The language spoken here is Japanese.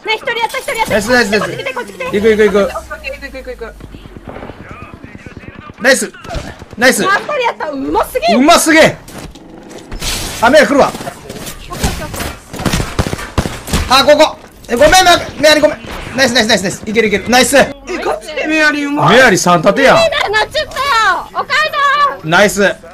ね、一人やった、一人やった。 ナイスナイスナイス。 こっち来て、こっち来て。 行く行く行く。 行く行く行く。 ナイスナイス。 あ、二人やった。うますぎ。 うますげえ。あ、目が来るわ。あ、ここ。ごめん、メアリごめん。ナイスナイスナイスナイス。いけるいける。ナイス。 ガチでメアリーうまい。 メアリ3立てやん。 なっちゃったよ。おかえり。 ナイス。